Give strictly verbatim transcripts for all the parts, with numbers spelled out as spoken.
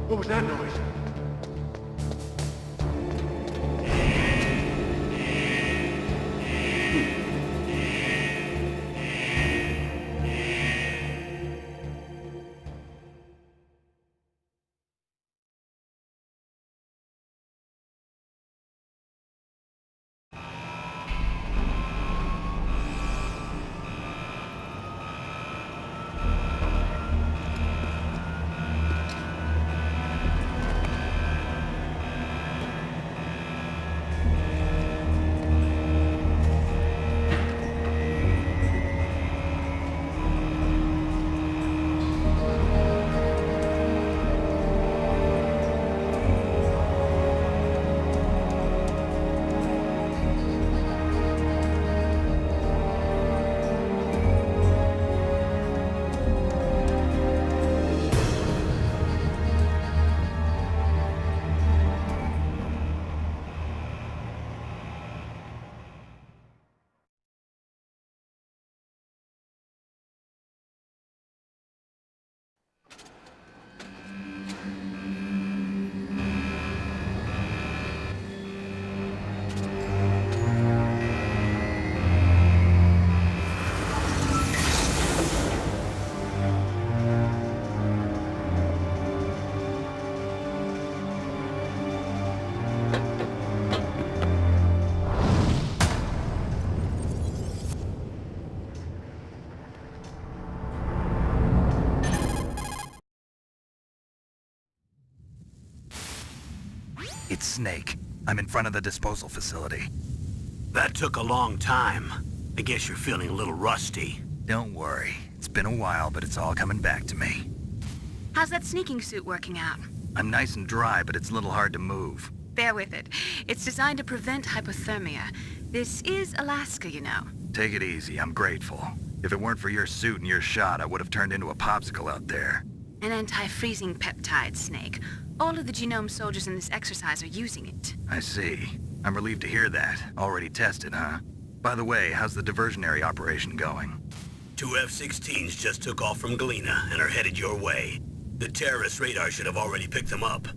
What was that noise? It's Snake. I'm in front of the disposal facility. That took a long time. I guess you're feeling a little rusty. Don't worry. It's been a while, but it's all coming back to me. How's that sneaking suit working out? I'm nice and dry, but it's a little hard to move. Bear with it. It's designed to prevent hypothermia. This is Alaska, you know. Take it easy. I'm grateful. If it weren't for your suit and your shot, I would have turned into a popsicle out there. An anti-freezing peptide, Snake. All of the genome soldiers in this exercise are using it. I see. I'm relieved to hear that. Already tested, huh? By the way, how's the diversionary operation going? Two F sixteens just took off from Galena and are headed your way. The terrorist radar should have already picked them up.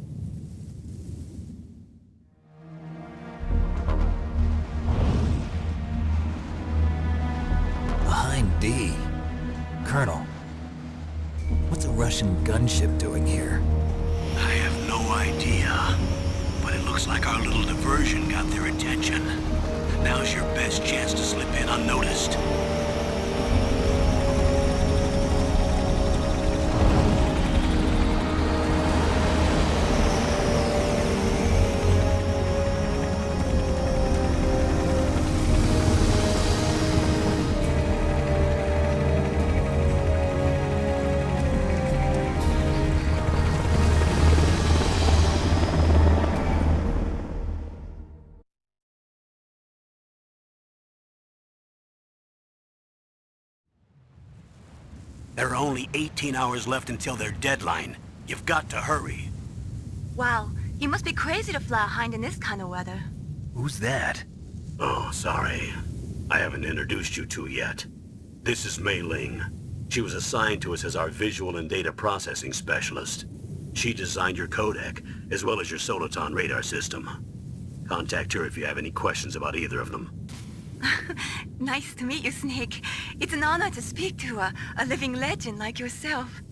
Behind D. Colonel, what's a Russian gunship doing here? I have no idea, but it looks like our little diversion got their attention. Now's your best chance to slip in unnoticed. There are only eighteen hours left until their deadline. You've got to hurry. Wow, you must be crazy to fly a Hind in this kind of weather. Who's that? Oh, sorry. I haven't introduced you to yet. This is Mei Ling. She was assigned to us as our visual and data processing specialist. She designed your codec, as well as your Soliton radar system. Contact her if you have any questions about either of them. Nice to meet you, Snake. It's an honor to speak to a, a living legend like yourself.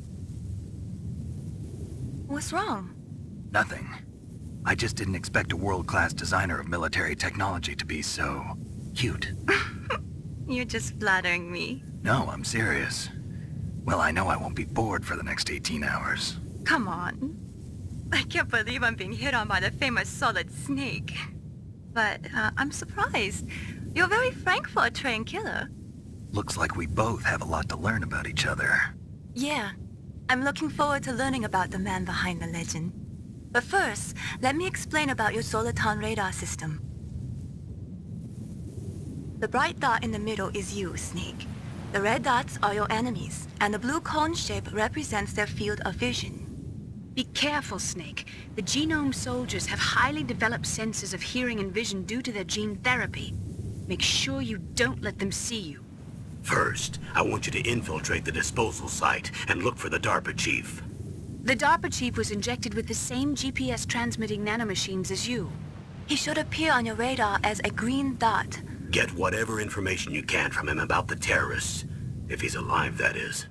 What's wrong? Nothing. I just didn't expect a world-class designer of military technology to be so... cute. You're just flattering me. No, I'm serious. Well, I know I won't be bored for the next eighteen hours. Come on. I can't believe I'm being hit on by the famous Solid Snake. But uh, I'm surprised. You're very frank for a trained killer. Looks like we both have a lot to learn about each other. Yeah. I'm looking forward to learning about the man behind the legend. But first, let me explain about your Soliton radar system. The bright dot in the middle is you, Snake. The red dots are your enemies, and the blue cone shape represents their field of vision. Be careful, Snake. The genome soldiers have highly developed senses of hearing and vision due to their gene therapy. Make sure you don't let them see you. First, I want you to infiltrate the disposal site and look for the DARPA chief. The DARPA chief was injected with the same G P S-transmitting nanomachines as you. He should appear on your radar as a green dot. Get whatever information you can from him about the terrorists. If he's alive, that is.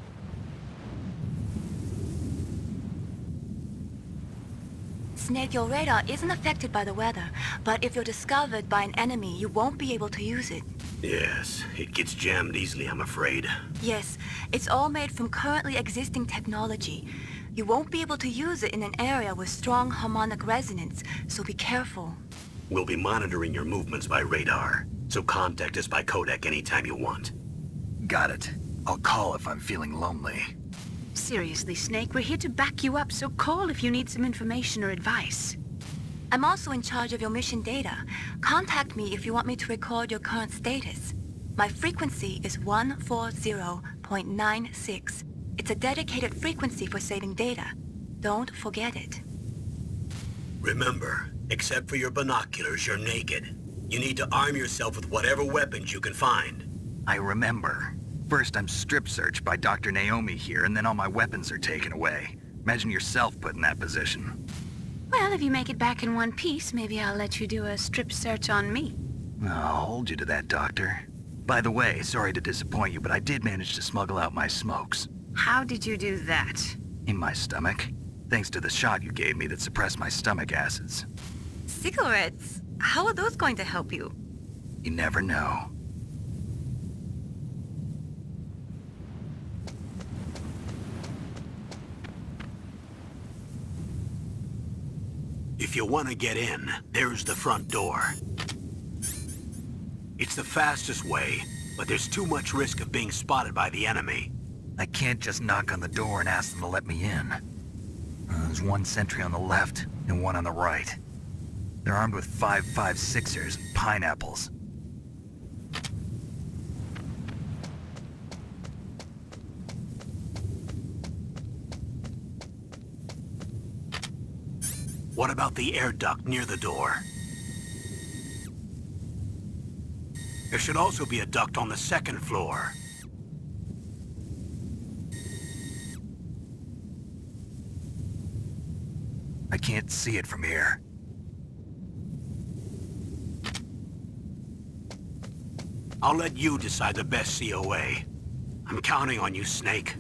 Snake, your radar isn't affected by the weather, but if you're discovered by an enemy, you won't be able to use it. Yes, it gets jammed easily, I'm afraid. Yes, it's all made from currently existing technology. You won't be able to use it in an area with strong harmonic resonance, so be careful. We'll be monitoring your movements by radar, so contact us by codec anytime you want. Got it. I'll call if I'm feeling lonely. Seriously, Snake, we're here to back you up, so call if you need some information or advice. I'm also in charge of your mission data. Contact me if you want me to record your current status. My frequency is one forty point nine six. It's a dedicated frequency for saving data. Don't forget it. Remember, except for your binoculars, you're naked. You need to arm yourself with whatever weapons you can find. I remember. First I'm strip searched by Doctor Naomi here, and then all my weapons are taken away. Imagine yourself put in that position. Well, if you make it back in one piece, maybe I'll let you do a strip search on me. I'll hold you to that, Doctor. By the way, sorry to disappoint you, but I did manage to smuggle out my smokes. How did you do that? In my stomach. Thanks to the shot you gave me that suppressed my stomach acids. Cigarettes? How are those going to help you? You never know. If you want to get in, there's the front door. It's the fastest way, but there's too much risk of being spotted by the enemy. I can't just knock on the door and ask them to let me in. Uh, there's one sentry on the left and one on the right. They're armed with five five sixers and pineapples. What about the air duct near the door? There should also be a duct on the second floor. I can't see it from here. I'll let you decide the best C O A. I'm counting on you, Snake.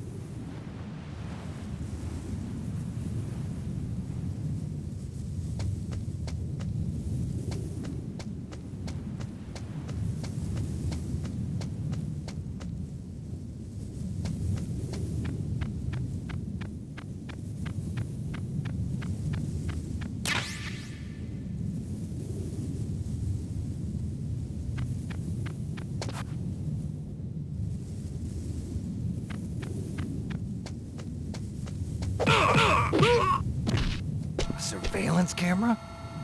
Surveillance camera?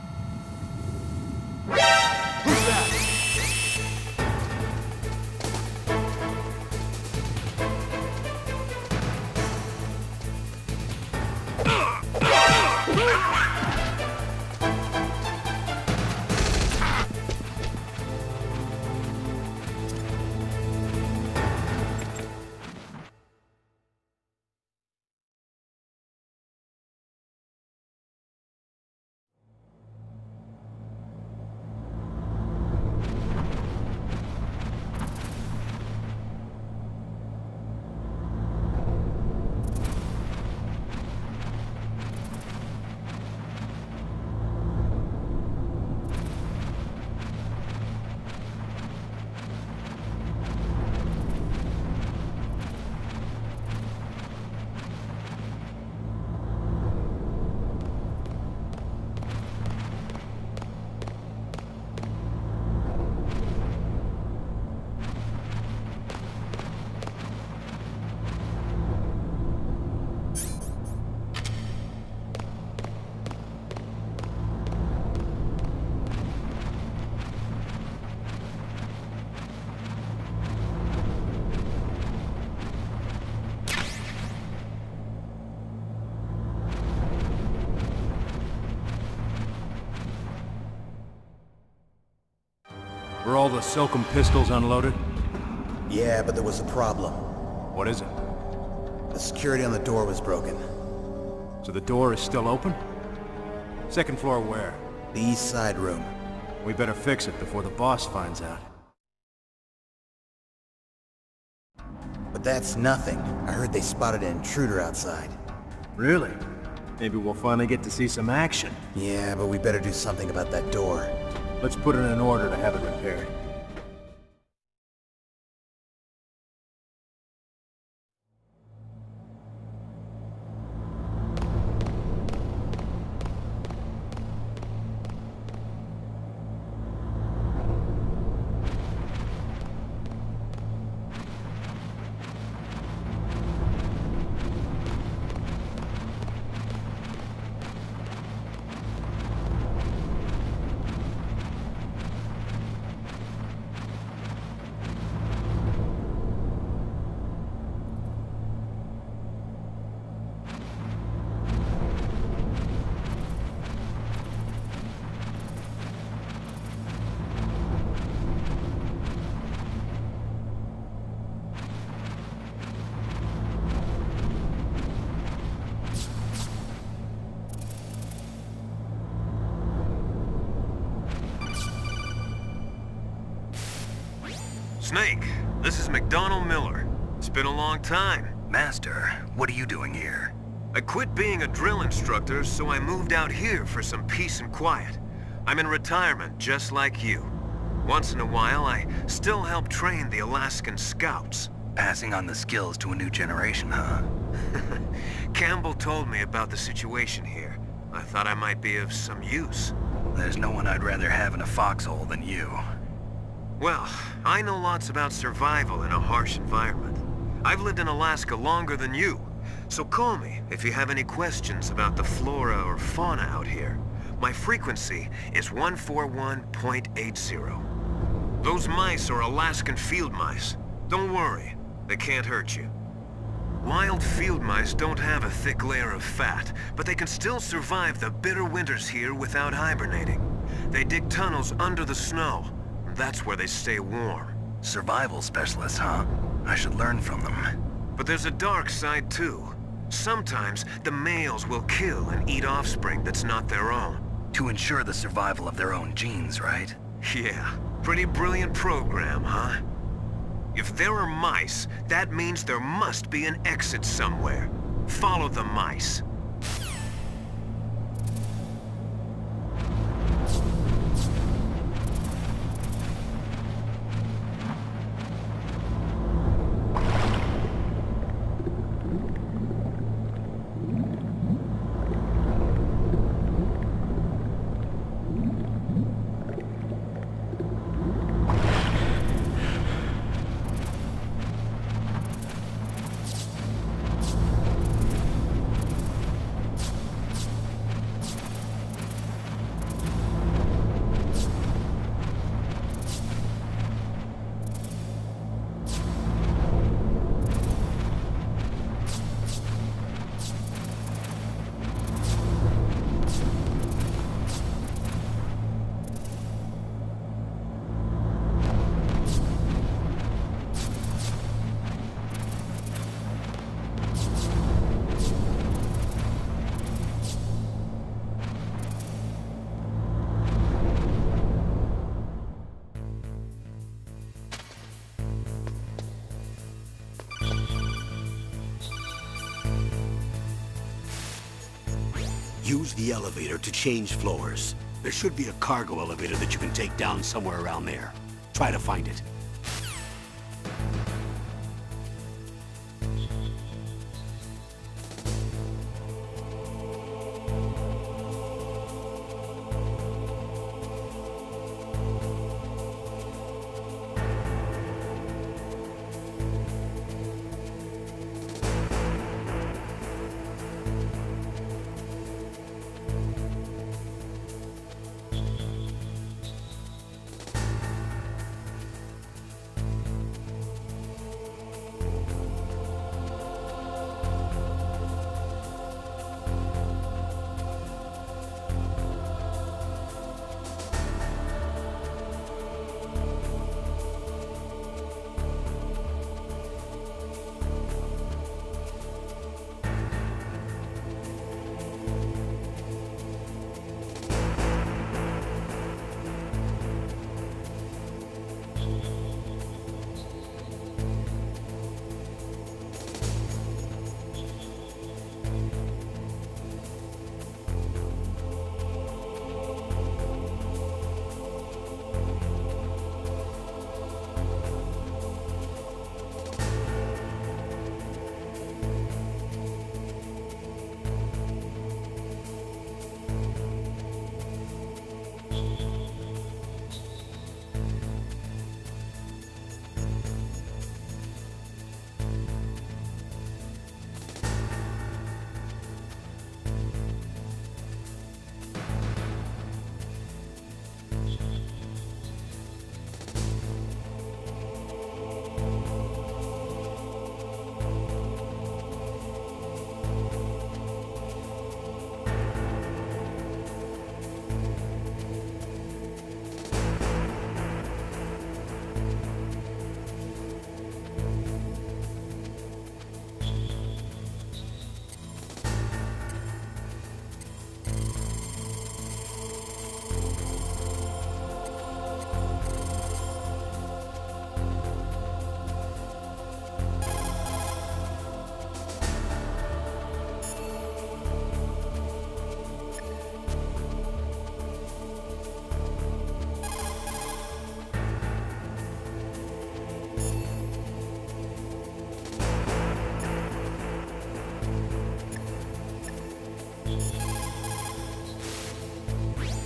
Were all the Silcom pistols unloaded? Yeah, but there was a problem. What is it? The security on the door was broken. So the door is still open? Second floor where? The east side room. We better fix it before the boss finds out. But that's nothing. I heard they spotted an intruder outside. Really? Maybe we'll finally get to see some action. Yeah, but we better do something about that door. Let's put in an order to have it repaired. Snake, this is McDonald Miller. It's been a long time. Master, what are you doing here? I quit being a drill instructor, so I moved out here for some peace and quiet. I'm in retirement, just like you. Once in a while, I still help train the Alaskan Scouts. Passing on the skills to a new generation, huh? Campbell told me about the situation here. I thought I might be of some use. There's no one I'd rather have in a foxhole than you. Well, I know lots about survival in a harsh environment. I've lived in Alaska longer than you, so call me if you have any questions about the flora or fauna out here. My frequency is one four one point eight zero. Those mice are Alaskan field mice. Don't worry, they can't hurt you. Wild field mice don't have a thick layer of fat, but they can still survive the bitter winters here without hibernating. They dig tunnels under the snow. That's where they stay warm. Survival specialists, huh? I should learn from them. But there's a dark side too. Sometimes the males will kill and eat offspring that's not their own. To ensure the survival of their own genes, right? Yeah, pretty brilliant program, huh? If there are mice, that means there must be an exit somewhere. Follow the mice. Use the elevator to change floors. There should be a cargo elevator that you can take down somewhere around there. Try to find it.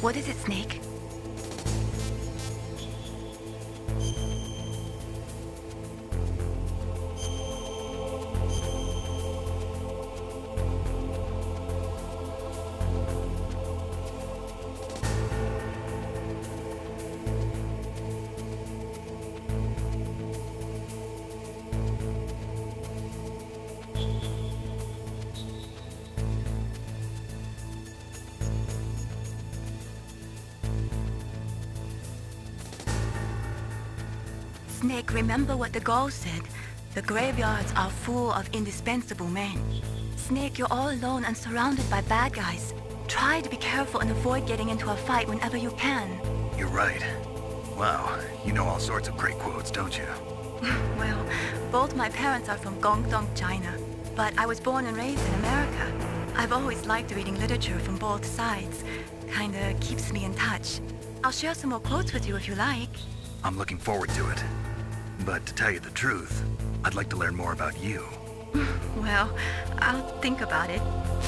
What is it, Snake? Snake, remember what the Gaul said. The graveyards are full of indispensable men. Snake, you're all alone and surrounded by bad guys. Try to be careful and avoid getting into a fight whenever you can. You're right. Wow, you know all sorts of great quotes, don't you? Well, both my parents are from Guangdong, China, but I was born and raised in America. I've always liked reading literature from both sides. Kinda keeps me in touch. I'll share some more quotes with you if you like. I'm looking forward to it. But to tell you the truth, I'd like to learn more about you. Well, I'll think about it.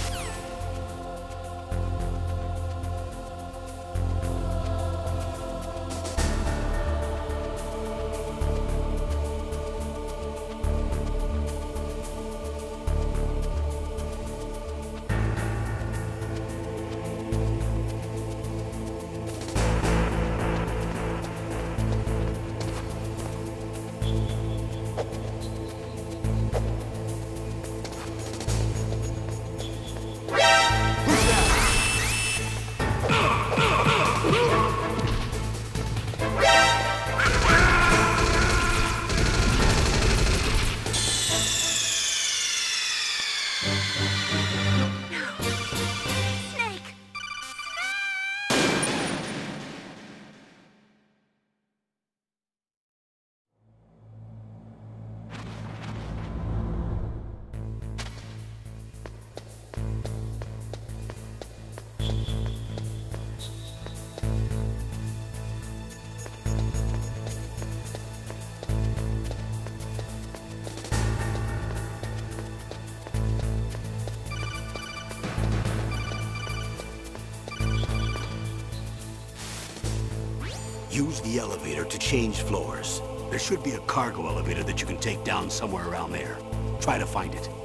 Use the elevator to change floors. There should be a cargo elevator that you can take down somewhere around there. Try to find it.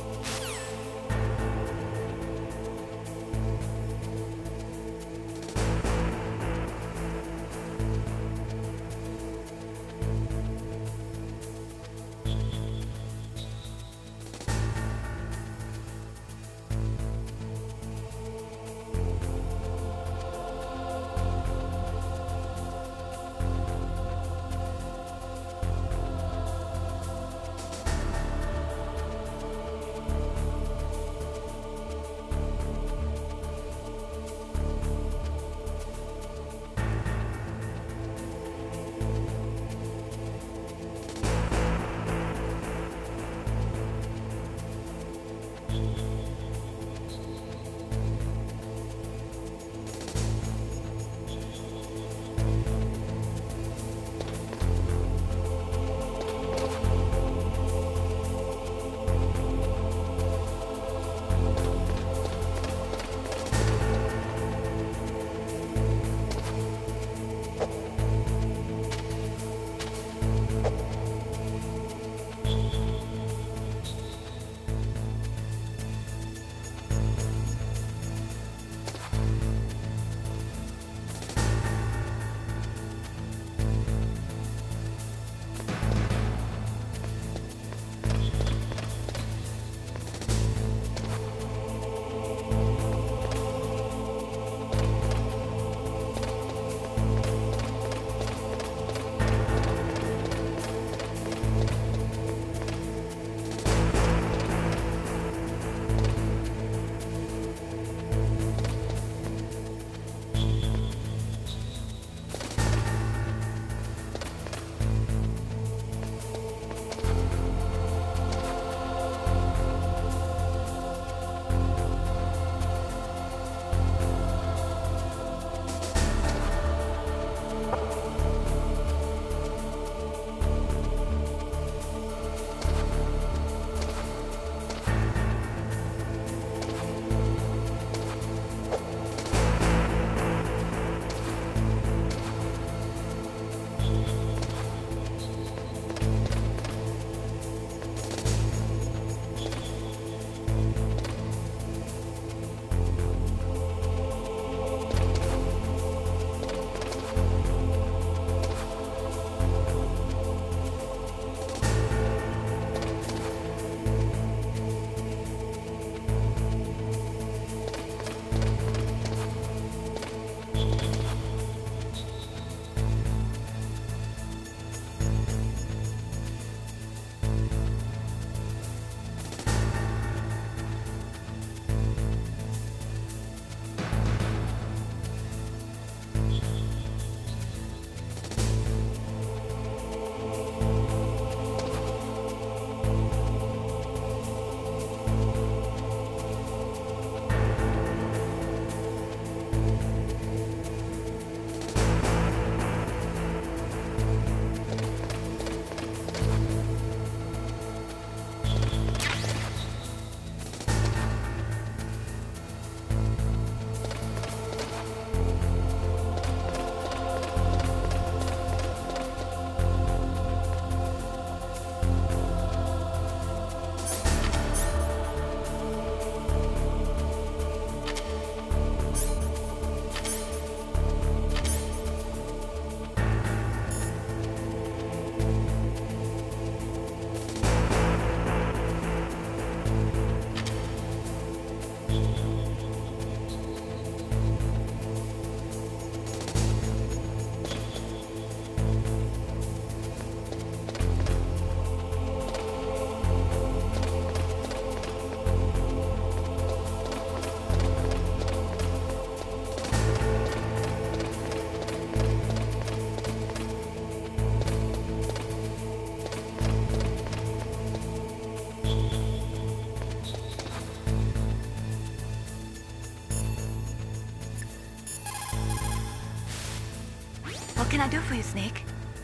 What can I do for you, Snake?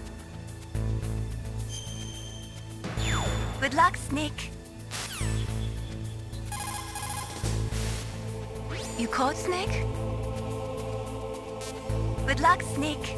Good luck, Snake. You caught, Snake? Good luck, Snake.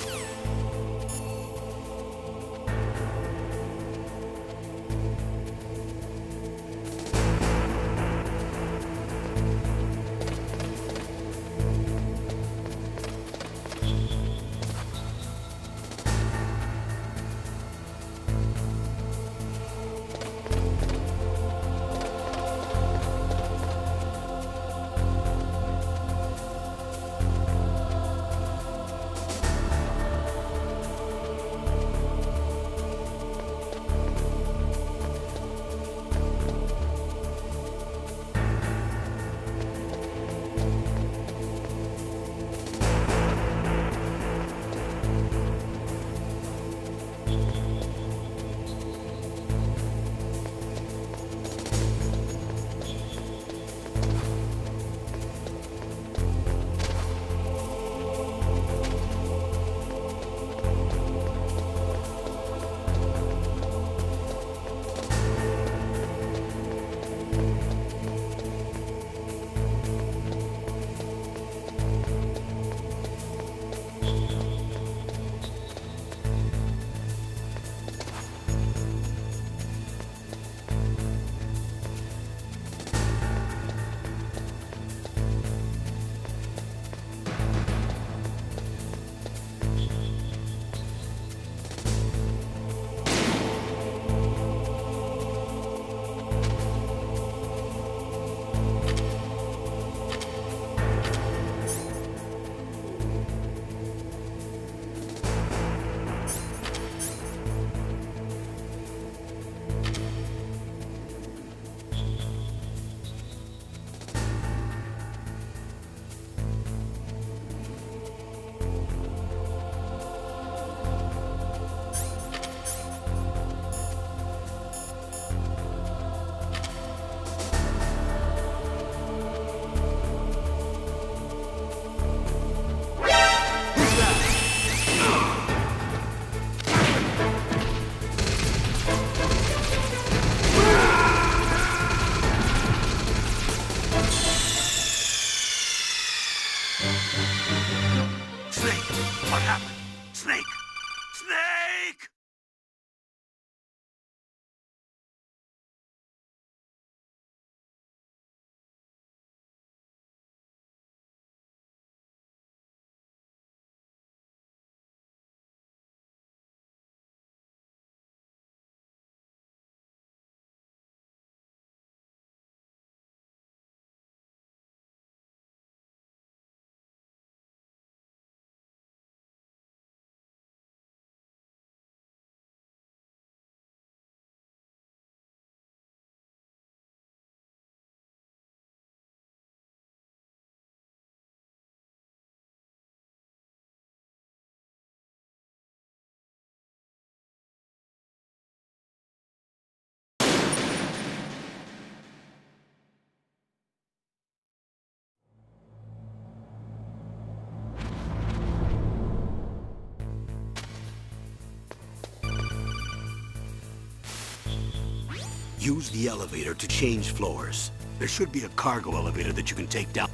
Use the elevator to change floors. There should be a cargo elevator that you can take down.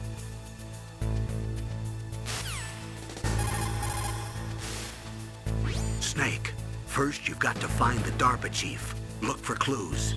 Snake, first you've got to find the DARPA chief. Look for clues.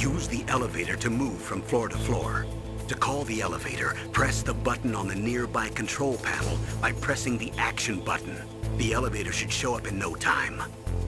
Use the elevator to move from floor to floor. To call the elevator, press the button on the nearby control panel by pressing the action button. The elevator should show up in no time.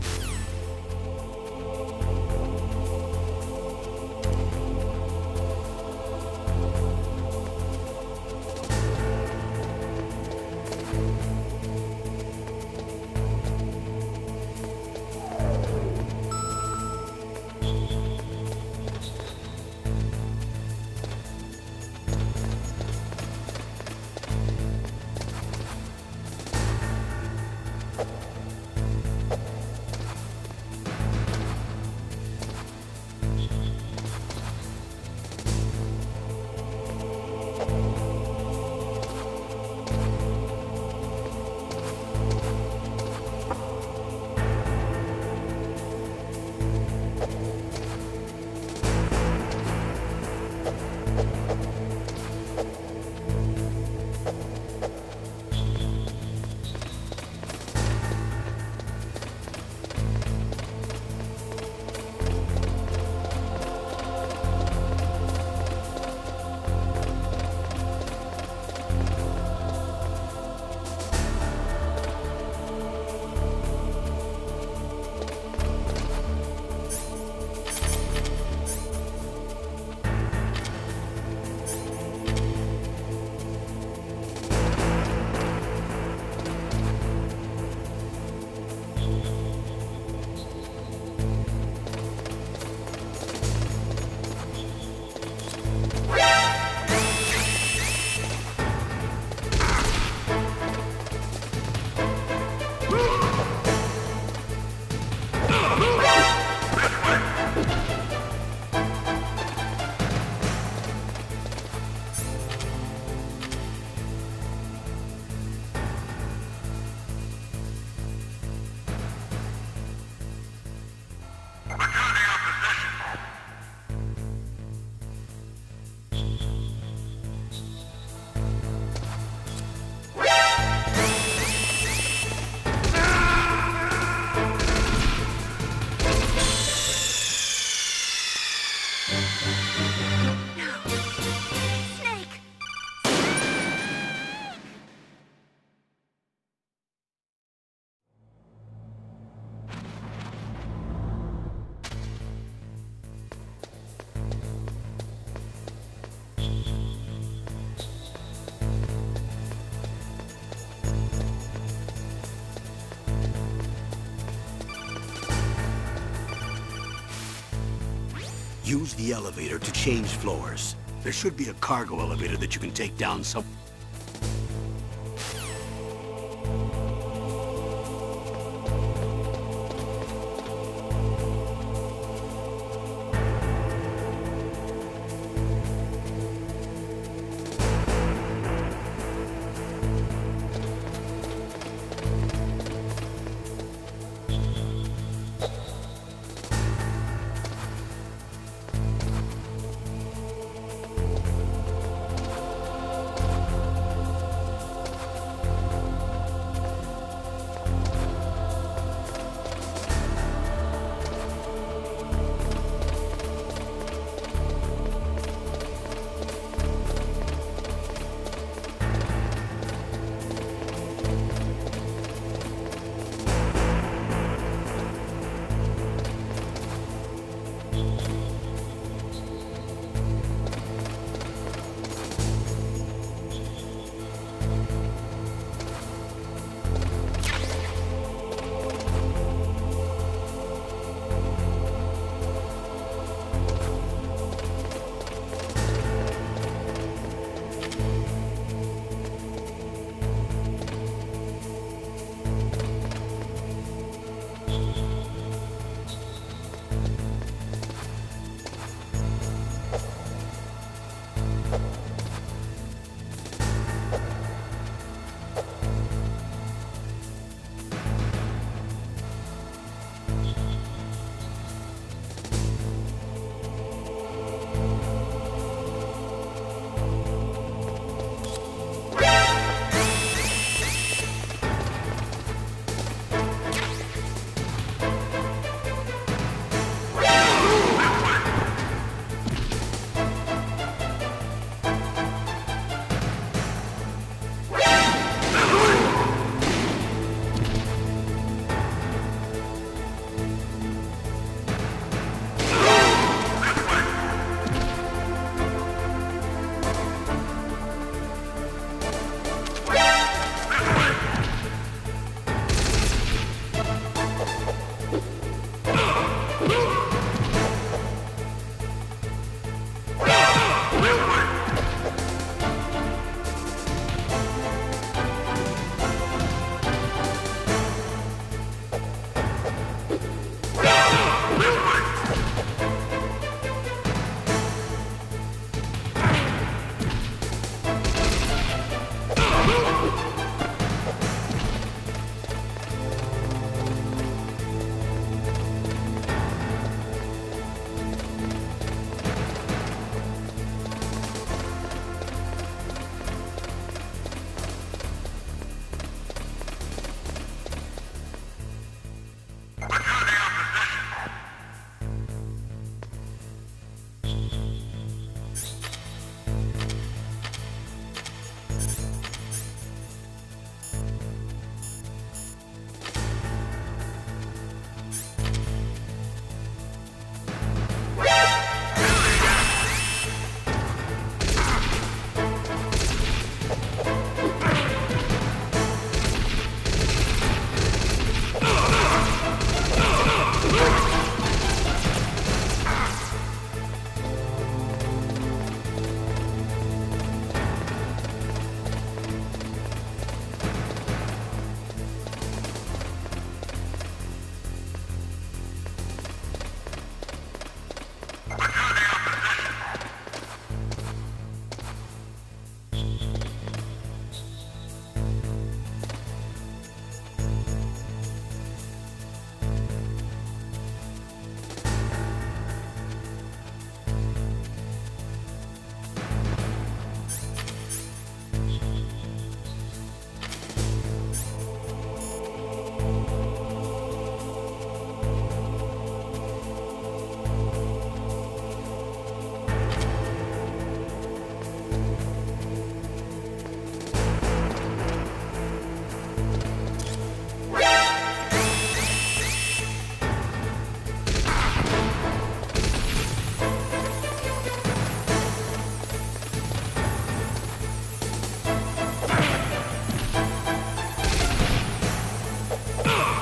Use the elevator to change floors. There should be a cargo elevator that you can take down some...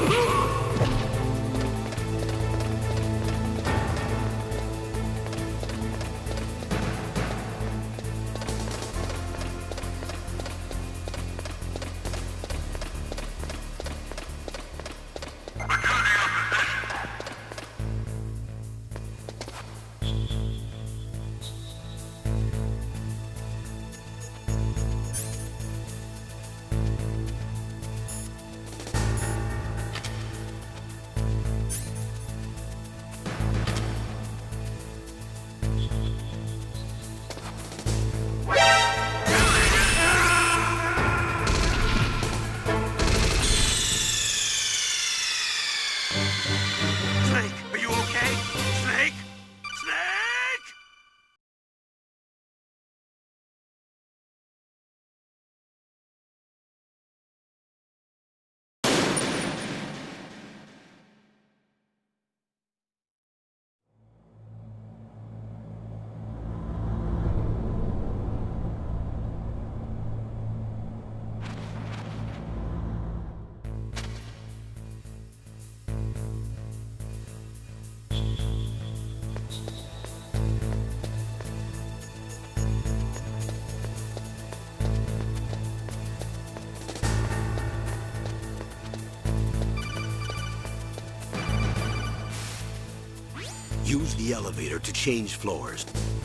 Snake, are you okay? Snake? Snake! Use the elevator to change floors.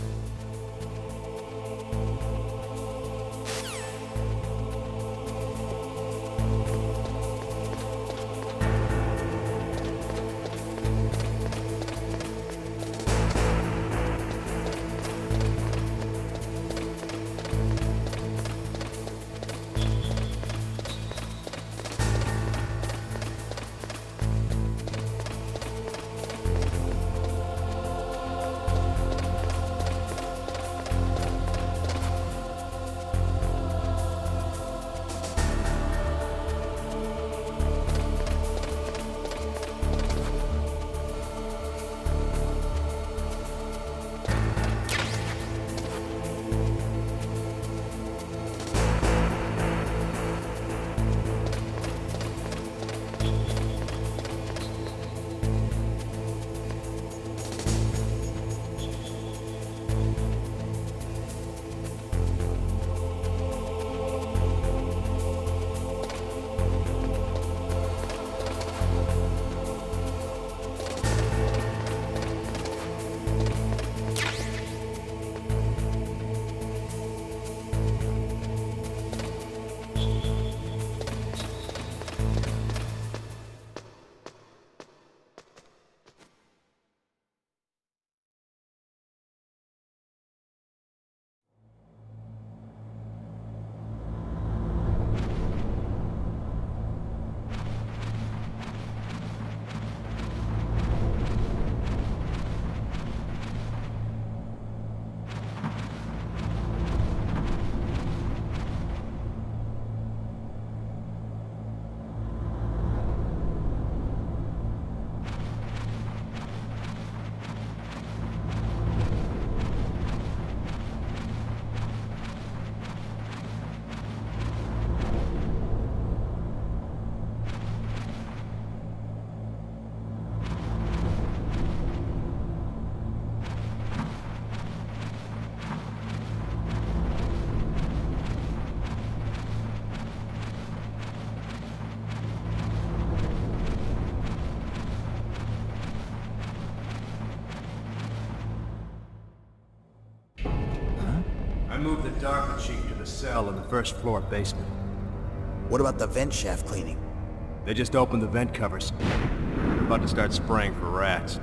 I moved the DARPA chief to the cell in the first floor basement. What about the vent shaft cleaning? They just opened the vent covers. They're about to start spraying for rats.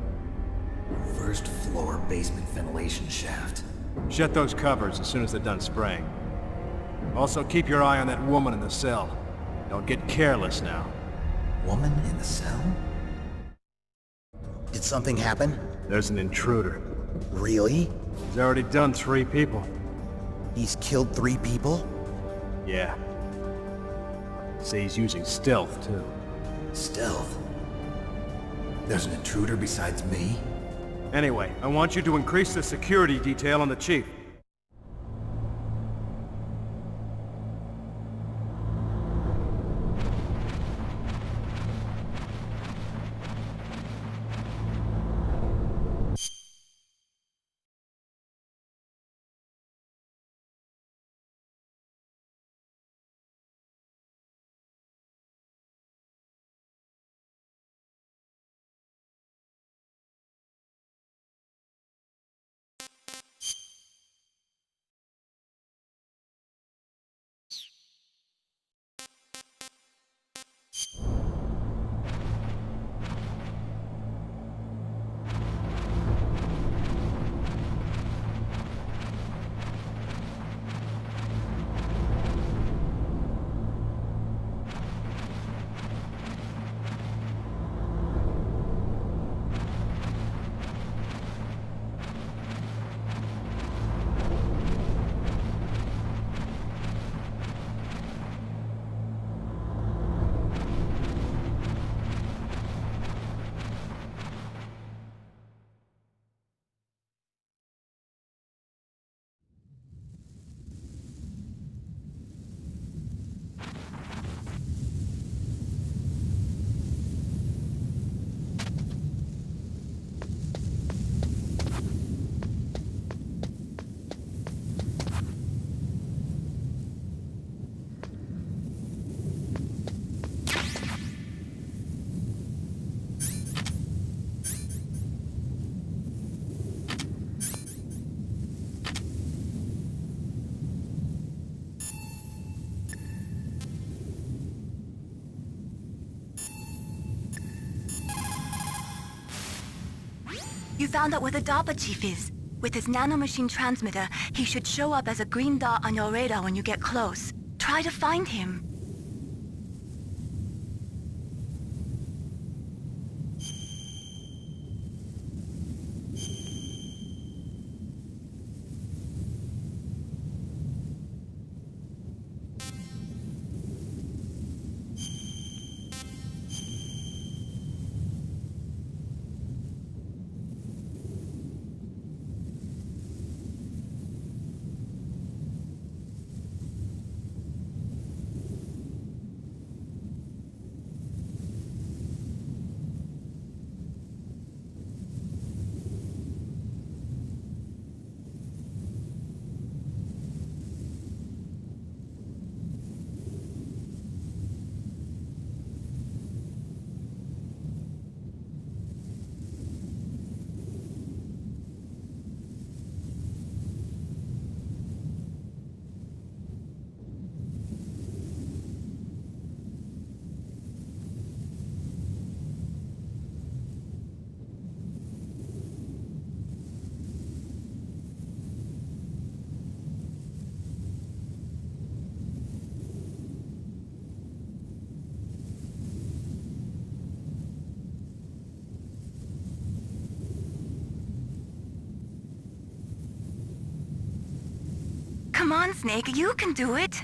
First floor basement ventilation shaft. Shut those covers as soon as they're done spraying. Also, keep your eye on that woman in the cell. Don't get careless now. Woman in the cell? Did something happen? There's an intruder. Really? He's already done three people. He's killed three people? Yeah. See, he's using stealth, too. Stealth? There's an intruder besides me? Anyway, I want you to increase the security detail on the chief. You found out where the DARPA chief is. With his nanomachine transmitter, he should show up as a green dot on your radar when you get close. Try to find him. Come on, Snake, you can do it!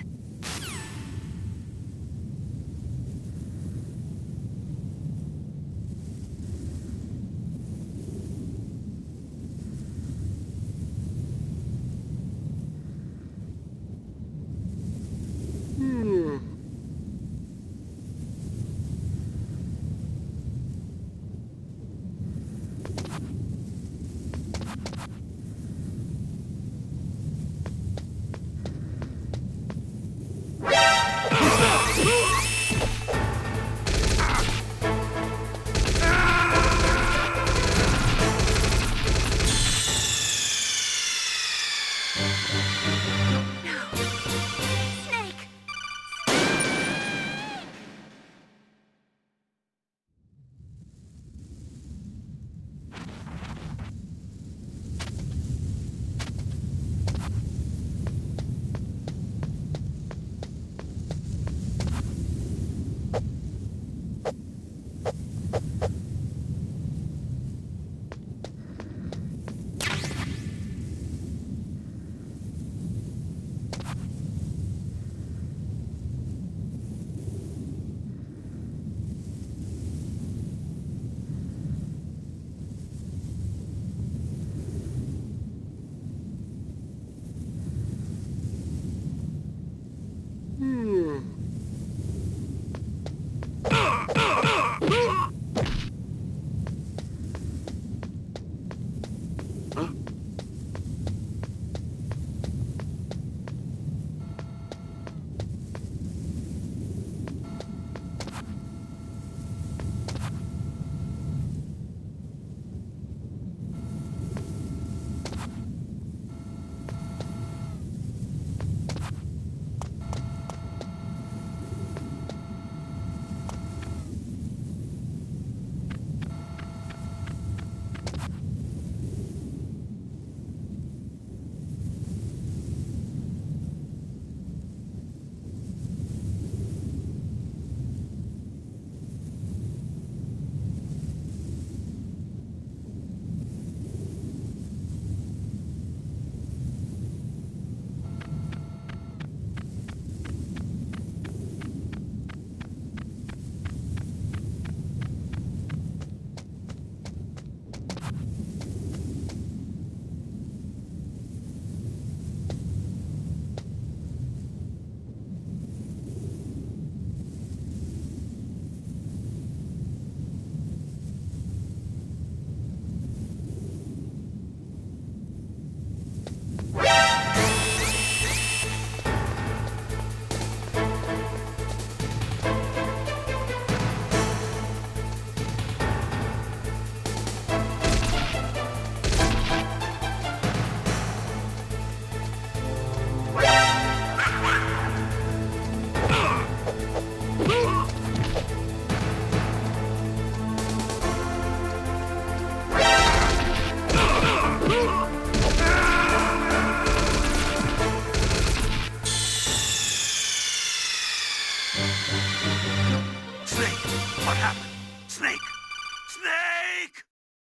Snake! Snake!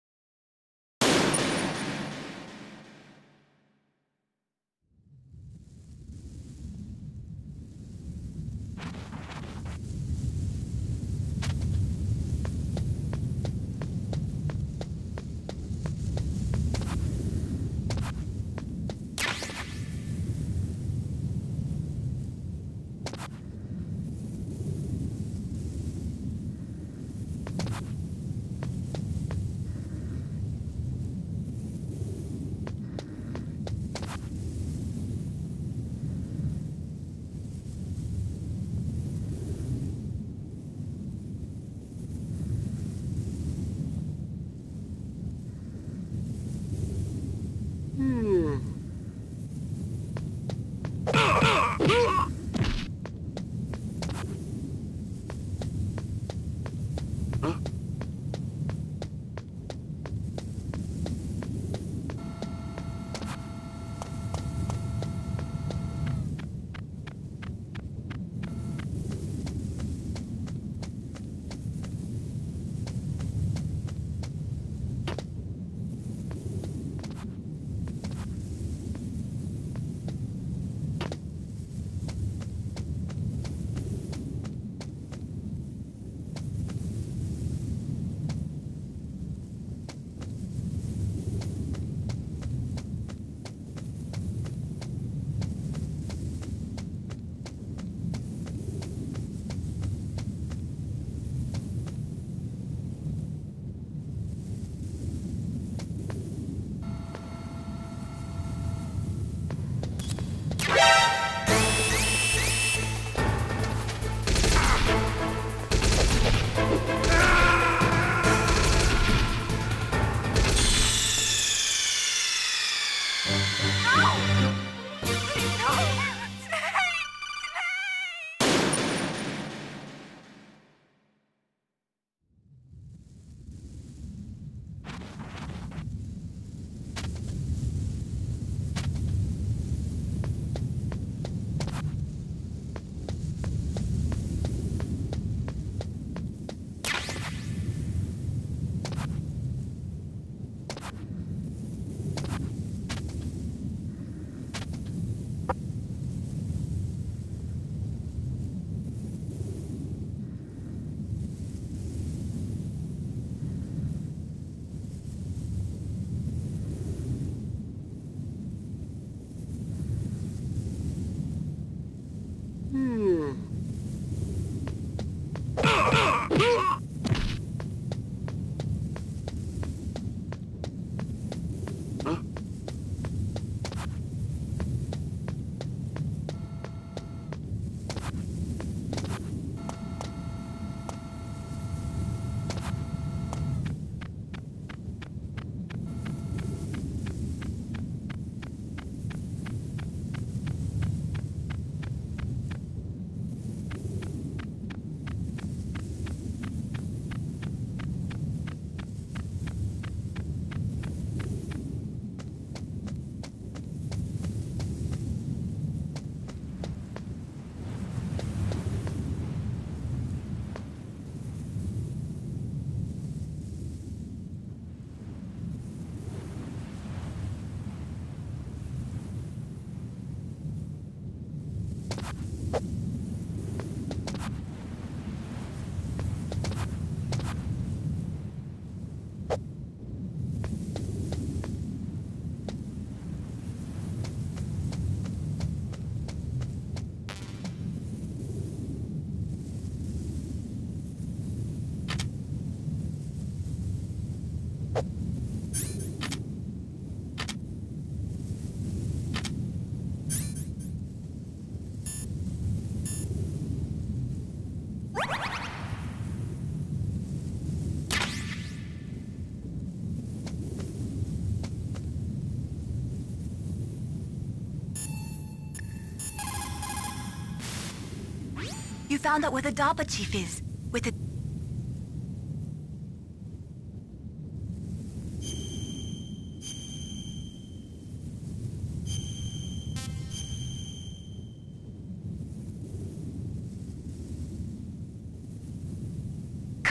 You found out where the DARPA chief is, with the...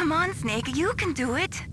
Come on, Snake, you can do it.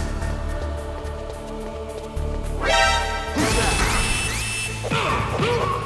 Who's that?